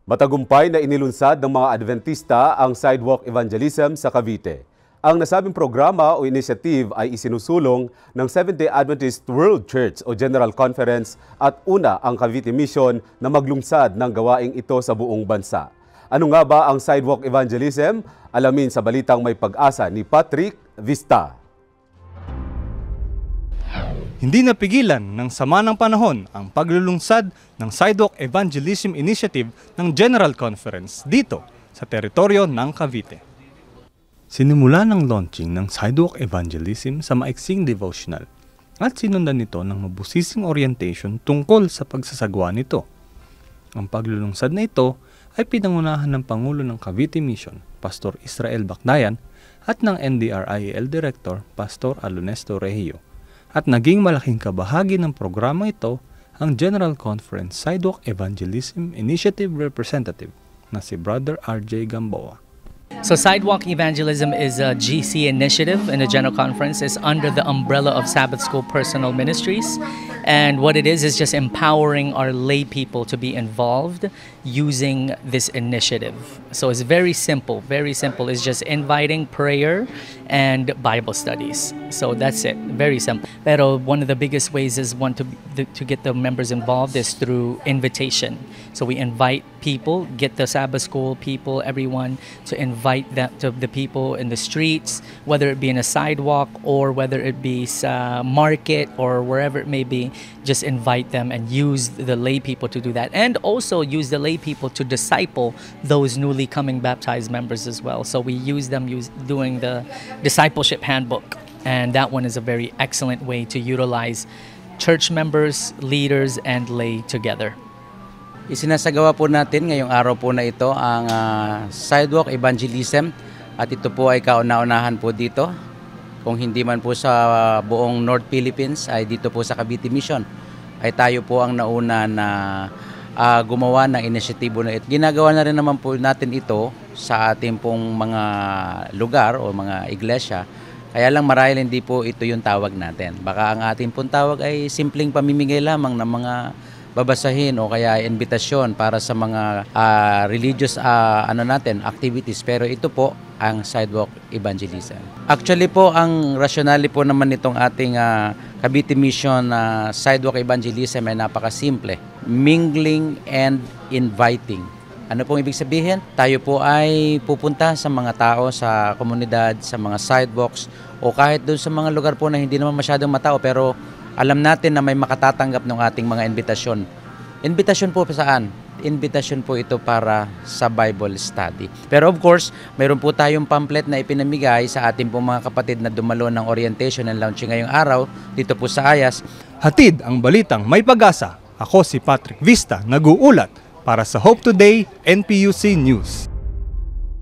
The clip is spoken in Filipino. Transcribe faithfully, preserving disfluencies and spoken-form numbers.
Matagumpay na inilunsad ng mga Adventista ang sidewalk evangelism sa Cavite. Ang nasabing programa o initiative ay isinusulong ng Seventh-day Adventist World Church o General Conference at una ang Cavite Mission na maglungsad ng gawaing ito sa buong bansa. Ano nga ba ang sidewalk evangelism? Alamin sa balitang may pag-asa ni Patrick Vista. Hindi napigilan ng sama ng panahon ang paglulunsad ng Sidewalk Evangelism Initiative ng General Conference dito sa teritoryo ng Cavite. Sinimula ng launching ng Sidewalk Evangelism sa maiksing devotional at sinundan nito ng mabusising orientation tungkol sa pagsasagawa nito. Ang paglulunsad na ito ay pinangunahan ng Pangulo ng Cavite Mission, Pastor Israel Bacdayan, at ng N D R I A L Director, Pastor Alonesto Regio. At naging malaking kabahagi ng programa ito ang General Conference Sidewalk Evangelism Initiative Representative na si Brother R J Gamboa. So Sidewalk Evangelism is a G C initiative, and the General Conference is under the umbrella of Sabbath School Personal Ministries. And what it is is just empowering our lay people to be involved using this initiative. So it's very simple, very simple. It's just inviting prayer and Bible studies. So that's it, very simple. Pero one of the biggest ways is one to to get the members involved is through invitation. So we invite people, get the Sabbath School people, everyone to invite them to the people in the streets, whether it be in a sidewalk or whether it be sa market or wherever it may be. Just invite them and use the lay people to do that, and also use the lay people to disciple those newly coming baptized members as well. So we use them use doing the discipleship handbook, and that one is a very excellent way to utilize church members, leaders, and lay together. Isinasagawa po natin ngayong araw po na ito ang uh, Sidewalk Evangelism, at ito po ay kauna-unahan po dito. Kung hindi man po sa buong North Philippines, ay dito po sa Cavite Mission ay tayo po ang nauna na uh, gumawa ng inisyatibo na ito. Ginagawa na rin naman po natin ito sa ating pong mga lugar o mga iglesia. Kaya lang marahil hindi po ito yung tawag natin. Baka ang ating pong tawag ay simpleng pamimigay lamang ng mga babasahin o kaya invitasyon para sa mga uh, religious uh, ano natin activities, pero ito po ang Sidewalk Evangelism. Actually po ang rationale po naman nitong ating uh, Cavite Mission uh, Sidewalk Evangelism ay napakasimple: mingling and inviting. Ano pong ibig sabihin? Tayo po ay pupunta sa mga tao sa komunidad, sa mga sidewalks o kahit doon sa mga lugar po na hindi naman masyadong matao, pero alam natin na may makatatanggap ng ating mga invitasyon. Invitasyon po saan? Invitasyon po ito para sa Bible study. Pero of course, mayroon po tayong pamphlet na ipinamigay sa ating po mga kapatid na dumalo ng orientation and launching ngayong araw dito po sa Ayas. Hatid ang balitang may pag-asa. Ako si Patrick Vista, nag-uulat para sa Hope Today N P U C News.